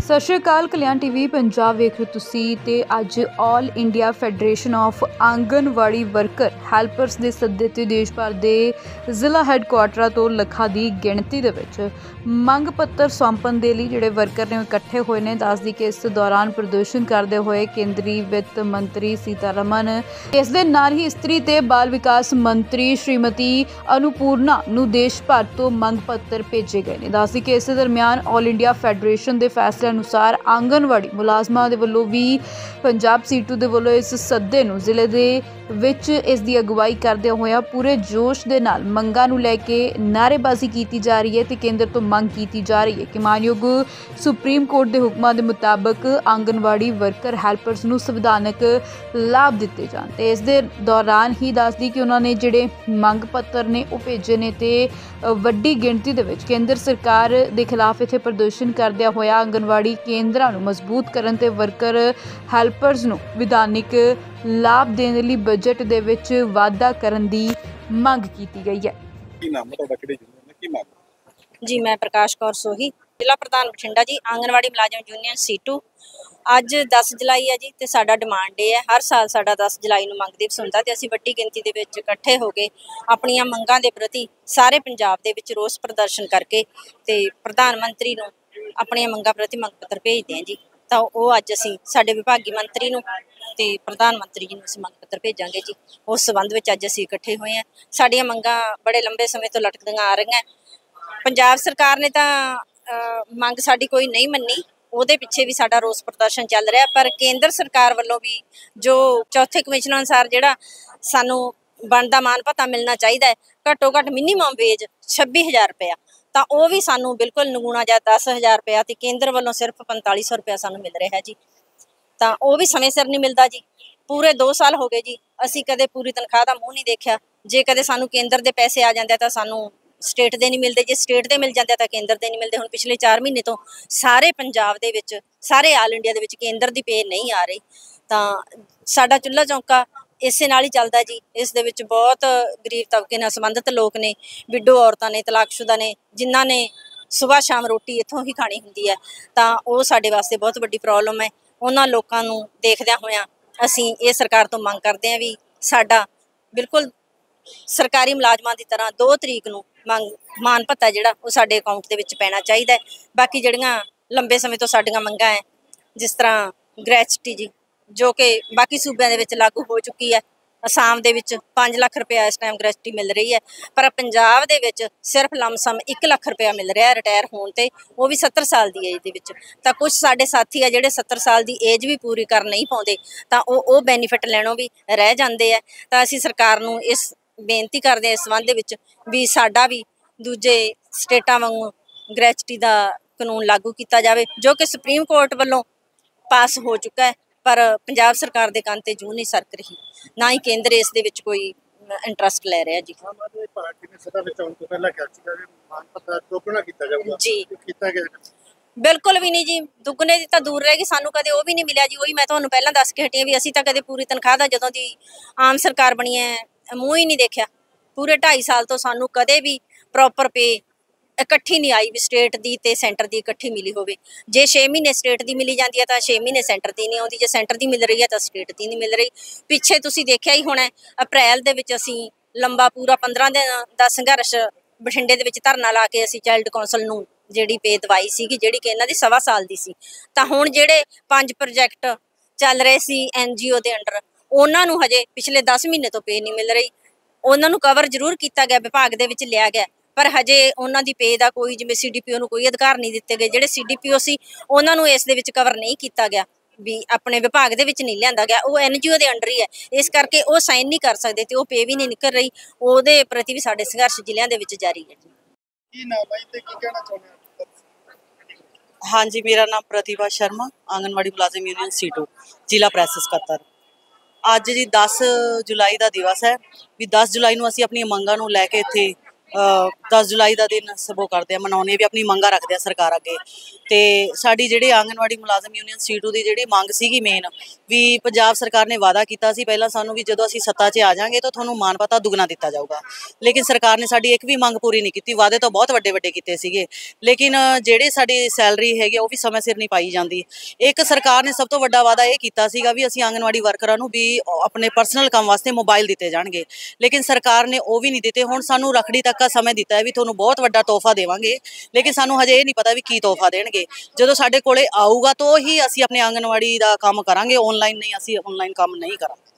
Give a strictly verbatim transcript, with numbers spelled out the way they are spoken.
ਸਤਿ ਸ਼੍ਰੀ ਅਕਾਲ। ਕਲਿਆਣ ਟੀਵੀ ਪੰਜਾਬ ਵੇਖ ਰਹੇ ਤੁਸੀਂ ਤੇ ਅੱਜ all India federation of anganwadi worker helpers ਦੇ ਸੱਦੇ ਤੇ ਦੇਸ਼ ਭਰ ਦੇ ਜ਼ਿਲ੍ਹਾ ਹੈੱਡਕੁਆਟਰਾਂ ਤੋਂ ਲੱਖਾਂ ਦੀ ਗਿਣਤੀ ਦੇ ਵਿੱਚ ਮੰਗ ਪੱਤਰ ਸੌਂਪਣ ਦੇ ਲਈ ਜਿਹੜੇ ਵਰਕਰ ਨੇ ਇਕੱਠੇ ਹੋਏ ਨੇ। ਦੱਸਦੀ ਕਿ ਇਸ ਦੌਰਾਨ ਪ੍ਰਦਰਸ਼ਨ ਕਰਦੇ ਹੋਏ ਕੇਂਦਰੀ ਵਿੱਤ ਮੰਤਰੀ ਸੀਤਾਰਮਨ, ਇਸ ਦੇ ਨਾਲ ਹੀ ਇਸਤਰੀ ਤੇ ਬਾਲ ਵਿਕਾਸ ਮੰਤਰੀ ਸ਼੍ਰੀਮਤੀ ਅਨੂਪੂਰਨਾ ਨੂੰ ਦੇਸ਼ ਭਰ ਤੋਂ ਮੰਗ ਪੱਤਰ ਭੇਜੇ ਗਏ ਨੇ। ਦੱਸਦੀ ਕਿ ਇਸ ਦਰਮਿਆਨ ਆਲ ਇੰਡੀਆ ਫੈਡਰੇਸ਼ਨ ਦੇ ਫੈਸਲੇ ਅਨੁਸਾਰ ਆਂਗਨਵਾੜੀ ਮੁਲਾਜ਼ਮਾਂ ਦੇ ਵੱਲੋਂ ਵੀ ਪੰਜਾਬ ਸੀਟੂ ਦੇ ਵੱਲੋਂ ਇਸ ਸੱਦੇ ਨੂੰ ਜ਼ਿਲ੍ਹੇ ਦੇ ਵਿੱਚ ਇਸ ਦੀ ਅਗਵਾਈ ਕਰਦਿਆਂ ਹੋਇਆ ਪੂਰੇ ਜੋਸ਼ ਦੇ ਨਾਲ ਮੰਗਾਂ ਨੂੰ ਲੈ ਕੇ ਨਾਅਰੇਬਾਜ਼ੀ ਕੀਤੀ ਜਾ ਰਹੀ ਹੈ ਤੇ ਕੇਂਦਰ ਤੋਂ ਮੰਗ ਕੀਤੀ ਜਾ ਰਹੀ ਹੈ ਕਿ ਮਾਨਯੋਗ ਸੁਪਰੀਮ ਕੋਰਟ ਦੇ ਹੁਕਮਾਂ ਦੇ ਮੁਤਾਬਕ ਆਂਗਨਵਾੜੀ ਵਰਕਰ ਹੈਲਪਰਸ ਨੂੰ ਸੰਵਿਧਾਨਕ ਲਾਭ ਦਿੱਤੇ ਜਾਣ। ਤੇ ਇਸ ਦੇ ਦੌਰਾਨ ਹੀ ਦੱਸਦੀ ਕਿ ਉਹਨਾਂ ਨੇ ਜਿਹੜੇ ਮੰਗ ਪੱਤਰ ਨੇ ਉਹ ਭੇਜੇ ਨੇ ਤੇ ਵੱਡੀ ਗਿਣਤੀ ਦੇ ਵਿੱਚ ਕੇਂਦਰ ਸਰਕਾਰ ਦੇ ਖਿਲਾਫ ਇੱਥੇ ਪ੍ਰਦਰਸ਼ਨ ਕਰਦਿਆਂ ਹੋਇਆ ਆਂਗਨਵਾੜੀ ਕੇਂਦਰਾਂ ਨੂੰ ਮਜ਼ਬੂਤ ਕਰਨ ਤੇ ਵਰਕਰ ਹੈਲਪਰਸ ਨੂੰ ਵਿਧਾਨਿਕ ਲਾਭ ਦੇਣ ਲਈ ਬਜਟ ਦੇ ਵਿੱਚ ਵਾਧਾ ਕਰਨ ਦੀ ਮੰਗ ਕੀਤੀ ਗਈ ਹੈ। ਕੀ ਨਾਮ ਹੈ ਤੁਹਾਡਾ, ਕਿਹੜੇ ਯੂਨੀਅਨ ਕੀ ਮੰਗ? जी मैं प्रकाश कौर सोही, जिला प्रधान बठिंडा जी, आंगनवाड़ी मुलाजम यूनियन सीटू। ਅੱਜ दस जुलाई है जी ਤੇ ਸਾਡਾ ਡਿਮਾਂਡ ਡੇ ਹੈ। ਹਰ ਸਾਲ ਸਾਡਾ दस जुलाई ਨੂੰ ਮੰਗ ਦਿਵਸ ਹੁੰਦਾ ਤੇ ਅਸੀਂ ਵੱਡੀ ਗਿਣਤੀ ਦੇ ਵਿੱਚ ਇਕੱਠੇ ਹੋ ਕੇ ਆਪਣੀਆਂ ਮੰਗਾਂ ਦੇ ਪ੍ਰਤੀ ਸਾਰੇ ਪੰਜਾਬ ਦੇ ਵਿੱਚ ਰੋਸ ਪ੍ਰਦਰਸ਼ਨ ਕਰਕੇ ਤੇ ਪ੍ਰਧਾਨ ਮੰਤਰੀ ਨੂੰ ਆਪਣੀਆਂ ਮੰਗਾਂ ਪ੍ਰਤੀ ਮੰਗ ਪੱਤਰ ਭੇਜਦੇ ਹਾਂ ਜੀ। ਤਾਂ ਉਹ ਅੱਜ ਅਸੀਂ ਸਾਡੇ ਵਿਭਾਗੀ ਮੰਤਰੀ ਨੂੰ ਤੇ ਪ੍ਰਧਾਨ ਮੰਤਰੀ ਜੀ ਨੂੰ ਅਸੀਂ ਮੰਗ ਪੱਤਰ ਭੇਜਾਂਗੇ ਜੀ। ਉਸ ਸੰਬੰਧ ਵਿੱਚ ਅੱਜ ਅਸੀਂ ਇਕੱਠੇ ਹੋਏ ਹਾਂ। ਸਾਡੀਆਂ ਮੰਗਾਂ ਬੜੇ ਲੰਬੇ ਸਮੇਂ ਤੋਂ ਲਟਕਦੀਆਂ ਆ ਰਹੀਆਂ। ਪੰਜਾਬ ਸਰਕਾਰ ਨੇ ਤਾਂ ਮੰਗ ਸਾਡੀ ਕੋਈ ਨਹੀਂ ਮੰਨੀ, ਉਹਦੇ ਪਿੱਛੇ ਵੀ ਸਾਡਾ ਰੋਸ ਪ੍ਰਦਰਸ਼ਨ ਚੱਲ ਰਿਹਾ। ਪਰ ਕੇਂਦਰ ਸਰਕਾਰ ਵੱਲੋਂ ਵੀ ਜੋ ਚੌਥੇ ਕਮਿਸ਼ਨ ਅਨੁਸਾਰ ਜਿਹੜਾ ਸਾਨੂੰ ਬਣਦਾ ਮਾਨ ਭੱਤਾ ਮਿਲਣਾ ਚਾਹੀਦਾ ਹੈ, ਘੱਟੋ ਘੱਟ ਮਿਨੀਮਮ ਵੇਜ ਛੱਬੀ ਹਜ਼ਾਰ ਰੁਪਇਆ, ਤਾਂ ਉਹ ਵੀ ਸਾਨੂੰ ਬਿਲਕੁਲ ਨਗੂਣਾ ਜਾਂ ਦਸ ਹਜ਼ਾਰ ਰੁਪਇਆ ਤੇ ਕੇਂਦਰ ਵੱਲੋਂ ਸਿਰਫ ਪੰਤਾਲੀ ਸੌ ਰੁਪਇਆ ਸਾਨੂੰ ਮਿਲ ਰਿਹਾ ਜੀ। ਤਾਂ ਉਹ ਵੀ ਸਮੇਂ ਸਿਰ ਨਹੀਂ ਮਿਲਦਾ ਜੀ। ਪੂਰੇ ਦੋ ਸਾਲ ਹੋ ਗਏ ਜੀ, ਅਸੀਂ ਕਦੇ ਪੂਰੀ ਤਨਖਾਹ ਦਾ ਮੂੰਹ ਨਹੀਂ ਦੇਖਿਆ। ਜੇ ਕਦੇ ਸਾਨੂੰ ਕੇਂਦਰ ਦੇ ਪੈਸੇ ਆ ਜਾਂਦੇ ਤਾਂ ਸਾਨੂੰ ਸਟੇਟ ਦੇ ਨਹੀਂ ਮਿਲਦੇ, ਜੇ ਸਟੇਟ ਦੇ ਮਿਲ ਜਾਂਦੇ ਤਾਂ ਕੇਂਦਰ ਦੇ ਨਹੀਂ ਮਿਲਦੇ। ਹੁਣ ਪਿਛਲੇ ਚਾਰ ਮਹੀਨੇ ਤੋਂ ਸਾਰੇ ਪੰਜਾਬ ਦੇ ਵਿੱਚ, ਸਾਰੇ ਆਲ ਇੰਡੀਆ ਦੇ ਵਿੱਚ ਕੇਂਦਰ ਦੀ ਪੇ ਨਹੀਂ ਆ ਰਹੀ। ਤਾਂ ਸਾਡਾ ਚੁੱਲ੍ਹਾ ਚੌਂਕਾ ਇਸੇ ਨਾਲ ਹੀ ਚੱਲਦਾ ਜੀ। ਇਸ ਦੇ ਵਿੱਚ ਬਹੁਤ ਗਰੀਬ ਤਬਕੇ ਨਾਲ ਸੰਬੰਧਿਤ ਲੋਕ ਨੇ, ਵਿਡੋ ਔਰਤਾਂ ਨੇ, ਤਲਾਕਸ਼ੁਦਾ ਨੇ, ਜਿਨ੍ਹਾਂ ਨੇ ਸੁਬਾਹ ਸ਼ਾਮ ਰੋਟੀ ਇੱਥੋਂ ਹੀ ਖਾਣੀ ਹੁੰਦੀ ਹੈ। ਤਾਂ ਉਹ ਸਾਡੇ ਵਾਸਤੇ ਬਹੁਤ ਵੱਡੀ ਪ੍ਰੋਬਲਮ ਹੈ। ਉਹਨਾਂ ਲੋਕਾਂ ਨੂੰ ਦੇਖਦਿਆਂ ਹੋਇਆਂ ਅਸੀਂ ਇਹ ਸਰਕਾਰ ਤੋਂ ਮੰਗ ਕਰਦੇ ਹਾਂ ਵੀ ਸਾਡਾ ਬਿਲਕੁਲ ਸਰਕਾਰੀ ਮੁਲਾਜ਼ਮਾਂ ਦੀ ਤਰ੍ਹਾਂ ਦੋ ਤਰੀਕ ਨੂੰ ਮੰਗ ਮਾਨ ਭੱਤਾ ਜਿਹੜਾ ਉਹ ਸਾਡੇ ਅਕਾਊਂਟ ਦੇ ਵਿੱਚ ਪੈਣਾ ਚਾਹੀਦਾ ਹੈ। ਬਾਕੀ ਜਿਹੜੀਆਂ ਲੰਬੇ ਸਮੇਂ ਤੋਂ ਸਾਡੀਆਂ ਮੰਗਾਂ ਹੈ, ਜਿਸ ਤਰ੍ਹਾਂ ਗ੍ਰੈਚੁਟੀ ਜੀ, ਜੋ ਕਿ ਬਾਕੀ ਸੂਬਿਆਂ ਦੇ ਵਿੱਚ ਲਾਗੂ ਹੋ ਚੁੱਕੀ ਹੈ। ਅਸਾਮ ਦੇ ਵਿੱਚ ਪੰਜ ਲੱਖ ਰੁਪਇਆ ਇਸ ਟਾਈਮ ਗ੍ਰੈਚੁਟੀ ਮਿਲ ਰਹੀ ਹੈ, ਪਰ ਪੰਜਾਬ ਦੇ ਵਿੱਚ ਸਿਰਫ ਲਮਸਮ ਇੱਕ ਲੱਖ ਰੁਪਇਆ ਮਿਲ ਰਿਹਾ ਰਿਟਾਇਰ ਹੋਣ 'ਤੇ, ਉਹ ਵੀ ਸੱਤਰ ਸਾਲ ਦੀ ਏਜ ਦੇ ਵਿੱਚ। ਤਾਂ ਕੁਛ ਸਾਡੇ ਸਾਥੀ ਆ ਜਿਹੜੇ ਸੱਤਰ ਸਾਲ ਦੀ ਏਜ ਵੀ ਪੂਰੀ ਕਰ ਨਹੀਂ ਪਾਉਂਦੇ, ਤਾਂ ਉਹ ਉਹ ਬੈਨੀਫਿਟ ਲੈਣੋਂ ਵੀ ਰਹਿ ਜਾਂਦੇ ਆ। ਤਾਂ ਅਸੀਂ ਸਰਕਾਰ ਨੂੰ ਇਸ ਬੇਨਤੀ ਕਰਦੇ ਹਾਂ ਇਸ ਸੰਬੰਧ ਦੇ ਵਿੱਚ ਵੀ ਸਾਡਾ ਵੀ ਦੂਜੇ ਸਟੇਟਾਂ ਵਾਂਗੂ ਗ੍ਰੈਚੁਟੀ ਦਾ ਕਾਨੂੰਨ ਲਾਗੂ ਕੀਤਾ ਜਾਵੇ, ਜੋ ਕਿ ਸੁਪਰੀਮ ਕੋਰਟ ਵੱਲੋਂ ਪਾਸ ਹੋ ਚੁੱਕਾ ਹੈ। ਪਰ ਪੰਜਾਬ ਸਰਕਾਰ ਦੇ ਕੰਨ 'ਤੇ ਜੂੰ ਨਹੀਂ ਸਰਕ ਰਹੀ, ਨਾ ਹੀ ਕੇਂਦਰ ਇਸ ਦੇ ਵਿੱਚ ਕੋਈ ਇੰਟਰਸਟ ਲੈ ਰਿਹਾ ਜੀ। ਜੀ ਬਿਲਕੁਲ ਵੀ ਨਹੀਂ ਜੀ, ਦੁੱਗਣੇ ਦੀ ਤਾਂ ਦੂਰ ਰਹਿ ਗਈ, ਸਾਨੂੰ ਕਦੇ ਉਹ ਵੀ ਨਹੀਂ ਮਿਲਿਆ ਜੀ। ਉਹੀ ਮੈਂ ਤੁਹਾਨੂੰ ਪਹਿਲਾਂ ਦੱਸ ਕੇ ਹਟੀ ਹਾਂ ਵੀ ਅਸੀਂ ਤਾਂ ਕਦੇ ਪੂਰੀ ਤਨਖਾਹ ਦਾ ਜਦੋਂ ਦੀ ਆਮ ਸਰਕਾਰ ਬਣੀ ਹੈ ਮੂੰਹ ਹੀ ਨਹੀਂ ਦੇਖਿਆ। ਪੂਰੇ ਢਾਈ ਸਾਲ ਤੋਂ ਸਾਨੂੰ ਕਦੇ ਵੀ ਪ੍ਰੋਪਰ ਪੇ ਇਕੱਠੀ ਨਹੀਂ ਆਈ ਵੀ ਸਟੇਟ ਦੀ ਤੇ ਸੈਂਟਰ ਦੀ ਇਕੱਠੀ ਮਿਲੀ ਹੋਵੇ। ਜੇ ਛੇ ਮਹੀਨੇ ਸਟੇਟ ਦੀ ਮਿਲੀ ਜਾਂਦੀ ਹੈ ਤਾਂ ਛੇ ਮਹੀਨੇ ਸੈਂਟਰ ਦੀ ਨਹੀਂ ਆਉਂਦੀ। ਜੇ ਸੈਂਟਰ ਦੀ ਮਿਲ ਰਹੀ ਹੈ ਤਾਂ ਸਟੇਟ ਦੀ ਨਹੀਂ ਮਿਲ ਰਹੀ। ਪਿੱਛੇ ਤੁਸੀਂ ਦੇਖਿਆ ਹੀ ਹੋਣਾ, ਅਪ੍ਰੈਲ ਦੇ ਵਿੱਚ ਅਸੀਂ ਲੰਬਾ ਪੂਰਾ ਪੰਦਰਾਂ ਦਿਨ ਦਾ ਸੰਘਰਸ਼ ਬਠਿੰਡੇ ਦੇ ਵਿੱਚ ਧਰਨਾ ਲਾ ਕੇ ਅਸੀਂ ਚਾਈਲਡ ਕੌਂਸਲ ਨੂੰ ਜਿਹੜੀ ਪੇ ਦਵਾਈ ਸੀਗੀ, ਜਿਹੜੀ ਕਿ ਇਹਨਾਂ ਦੀ ਸਵਾ ਸਾਲ ਦੀ ਸੀ। ਤਾਂ ਹੁਣ ਜਿਹੜੇ ਪੰਜ ਪ੍ਰੋਜੈਕਟ ਚੱਲ ਰਹੇ ਸੀ ਐਨ ਜੀ ਓ ਦੇ ਅੰਡਰ, ਉਹਨਾਂ ਨੂੰ ਹਜੇ ਪਿਛਲੇ ਦਸ ਮਹੀਨੇ ਤੋਂ ਪੇ ਨਹੀਂ ਮਿਲ ਰਹੀ। ਉਹਨਾਂ ਨੂੰ ਕਵਰ ਜ਼ਰੂਰ ਕੀਤਾ ਗਿਆ, ਵਿਭਾਗ ਦੇ ਵਿੱਚ ਲਿਆ ਗਿਆ, ਪਰ ਹਜੇ ਉਹਨਾਂ ਦੀ ਪੇ ਦਾ ਕੋਈ, ਜਿਵੇਂ ਸੀ ਡੀ ਪੀ ਓ ਨੂੰ ਕੋਈ ਅਧਿਕਾਰ ਨਹੀਂ ਦਿੱਤੇ ਗਏ। ਜਿਹੜੇ ਸੀ ਡੀ ਪੀ ਓ ਸੀ ਉਹਨਾਂ ਨੂੰ ਇਸ ਦੇ ਵਿੱਚ ਕਵਰ ਨਹੀਂ ਕੀਤਾ ਗਿਆ, ਵੀ ਆਪਣੇ ਵਿਭਾਗ ਦੇ ਵਿੱਚ ਨਹੀਂ ਲਿਆਂਦਾ ਗਿਆ। ਉਹ ਐਨ ਜੀ ਓ ਦੇ ਅੰਡਰ ਹੀ ਹੈ, ਇਸ ਕਰਕੇ ਉਹ ਸਾਈਨ ਨਹੀਂ ਕਰ ਸਕਦੇ ਤੇ ਉਹ ਪੇ ਵੀ ਨਹੀਂ ਨਿਕਲ ਰਹੀ। ਉਹਦੇ ਪ੍ਰਤੀ ਵੀ ਸਾਡੇ ਸੰਘਰਸ਼ ਜ਼ਿਲ੍ਹਿਆਂ ਦੇ ਵਿੱਚ ਜਾਰੀ ਹੈ ਜੀ। ਕੀ ਨਾਮ ਹੈ ਤੇ ਕੀ ਕਹਿਣਾ ਚਾਹੁੰਦੇ ਹੋ? ਹਾਂਜੀ, ਮੇਰਾ ਨਾਮ ਪ੍ਰਤਿਭਾ ਸ਼ਰਮਾ, ਆਂਗਨਵਾੜੀ ਮੁਲਾਜ਼ਮ ਯੂਨੀਅਨ ਸੀਟੂ, ਜ਼ਿਲ੍ਹਾ ਪ੍ਰੈਸ ਸਕੱਤਰ। ਅੱਜ ਜੀ ਦਸ ਜੁਲਾਈ ਦਾ ਦਿਵਸ ਹੈ ਵੀ ਦਸ ਜੁਲਾਈ ਨੂੰ ਅਸੀਂ ਆਪਣੀਆਂ ਮੰਗਾਂ ਨੂੰ ਲੈ ਕੇ ਇੱਥੇ ਦਸ ਜੁਲਾਈ ਦਾ ਦਿਨ ਸਭੋ ਕਰਦੇ ਆ, ਮਨਾਉਂਦੇ ਵੀ ਆਪਣੀ ਮੰਗਾਂ ਰੱਖਦੇ ਆ ਸਰਕਾਰ ਅੱਗੇ। ਤੇ ਸਾਡੀ ਜਿਹੜੇ ਆਂਗਨਵਾੜੀ ਮੁਲਾਜ਼ਮ ਯੂਨੀਅਨ ਸੀਟੂ ਦੀ ਜਿਹੜੀ ਮੰਗ ਸੀਗੀ ਮੇਨ ਵੀ ਪੰਜਾਬ ਸਰਕਾਰ ਨੇ ਵਾਅਦਾ ਕੀਤਾ ਸੀ ਪਹਿਲਾਂ ਸਾਨੂੰ ਵੀ ਜਦੋਂ ਅਸੀਂ ਸੱਤਾ 'ਚ ਆ ਜਾਾਂਗੇ ਤਾਂ ਤੁਹਾਨੂੰ ਮਾਣ ਭੱਤਾ ਦੁੱਗਣਾ ਦਿੱਤਾ ਜਾਊਗਾ, ਲੇਕਿਨ ਸਰਕਾਰ ਨੇ ਸਾਡੀ ਇੱਕ ਵੀ ਮੰਗ ਪੂਰੀ ਨਹੀਂ ਕੀਤੀ। ਵਾਅਦੇ ਤਾਂ ਬਹੁਤ ਵੱਡੇ ਵੱਡੇ ਕੀਤੇ ਸੀਗੇ, ਲੇਕਿਨ ਜਿਹੜੇ ਸਾਡੀ ਸੈਲਰੀ ਹੈਗੀ ਉਹ ਵੀ ਸਮੇਂ ਸਿਰ ਨਹੀਂ ਪਾਈ ਜਾਂਦੀ। ਇੱਕ ਸਰਕਾਰ ਨੇ ਸਭ ਤੋਂ ਵੱਡਾ ਵਾਅਦਾ ਇਹ ਕੀਤਾ ਸੀਗਾ ਵੀ ਅਸੀਂ ਆਂਗਨਵਾੜੀ ਵਰਕਰਾਂ ਨੂੰ ਵੀ ਆਪਣੇ ਪਰਸਨਲ ਕੰਮ ਵਾਸਤੇ ਮੋਬਾਈਲ ਦਿੱਤੇ ਜਾਣਗੇ, ਲੇਕਿਨ ਸਰਕਾਰ ਨੇ ਉਹ ਵੀ ਨਹੀਂ ਦਿੱਤੇ। ਹੁਣ ਸਾਨੂੰ ਰੱਖੜੀ ਤੱਕ ਦਾ ਸਮੇਂ ਦਿੱਤਾ ਹੈ ਵੀ ਤੁਹਾਨੂੰ ਬਹੁਤ ਵੱਡਾ ਤੋਹਫਾ ਦੇਵਾਂਗੇ, ਲੇਕਿਨ ਸਾਨੂੰ ਹਜੇ ਇਹ ਨਹੀਂ ਪਤਾ ਵੀ ਕੀ ਤੋਹਫਾ ਦੇਣਗੇ। ਜਦੋਂ ਸਾਡੇ ਕੋਲੇ ਆਊਗਾ ਤਾਂ ਹੀ ਅਸੀਂ ਆਪਣੇ ਆਂਗਨਵਾੜੀ ਦਾ ਕੰਮ ਕਰਾਂਗੇ, ਆਨਲਾਈਨ ਨਹੀਂ, ਅਸੀਂ ਆਨਲਾਈਨ ਕੰਮ ਨਹੀਂ ਕਰਾਂਗੇ।